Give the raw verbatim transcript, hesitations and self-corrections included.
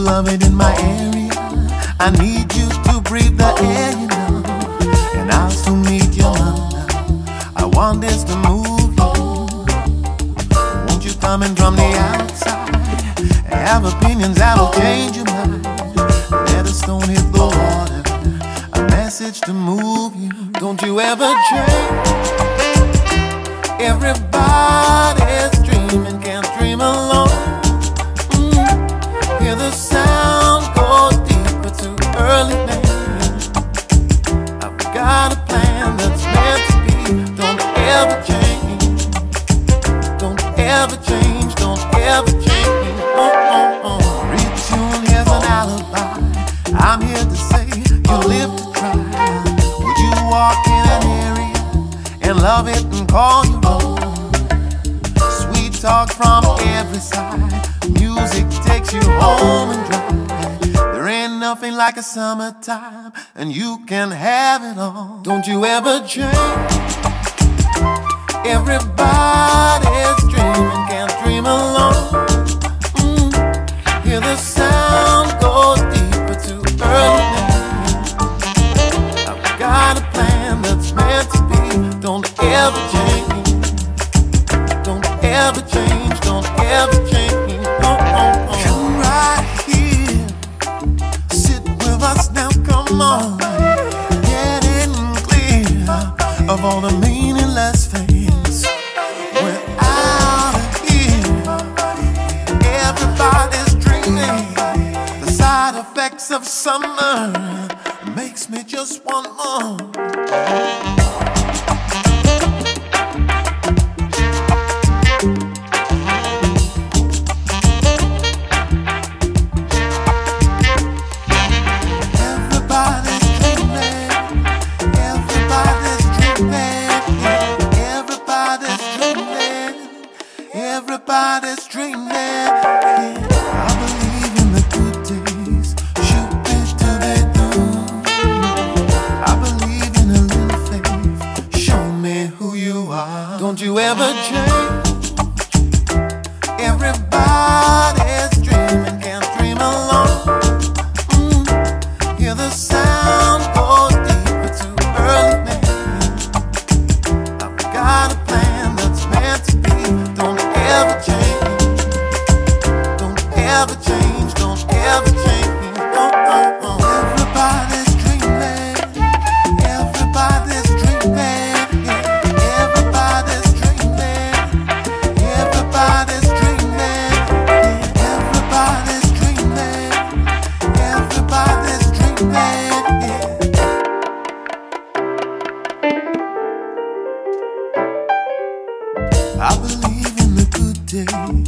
love it in my area. I need you to breathe the air, you know. And I'll soon meet your love. I want this to move you. Won't you come in from the outside? Have opinions that'll change your mind. Let a stone hit the water, a message to move you. Don't you ever change. Everybody's dreaming, can't dream alone. Mm. Hear the sound go deeper, too early, man. I've got a plan that's meant to be. Don't ever change. Don't ever change. Don't ever change. Oh, oh, oh. Retune, here's an alibi. I'm here to say you live to try. Would you walk in an area and love it and call you home? Sweet talk from every side. Music takes you home and dry. There ain't nothing like a summertime, and you can have it all. Don't you ever change. Everybody's dreaming, can't dream alone. Mm. Hear the sound go deeper, too early now. I've got a plan that's meant to be. Don't ever change. Don't ever change. Don't ever change. Oh, oh, oh. Come right here. Sit with us now. Come on. Getting clear of all the meaningless things. We're out of here. Everybody's dreaming. The side effects of summer makes me just want more. Everybody's dreaming, yeah. I believe in the good days, shoot it till they do. I believe in a little faith, show me who you are. Don't you ever change. Everybody's dreaming, can't dream alone. Mm. Hear the sound go deeper, too early, man. I've got a plan that's meant to be. Don't ever change. Don't ever change. Don't ever change. Oh, oh, oh. Everybody's dreaming. Everybody's dreaming. Yeah. Everybody's dreaming. Everybody's dreaming. Yeah. Everybody's dreaming. Everybody's dreaming. Yeah. I believe in the good days.